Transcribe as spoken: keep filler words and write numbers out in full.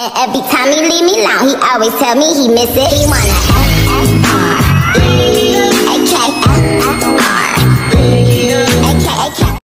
And every time he leave me alone, he always tell me he miss it. He wanna F F R.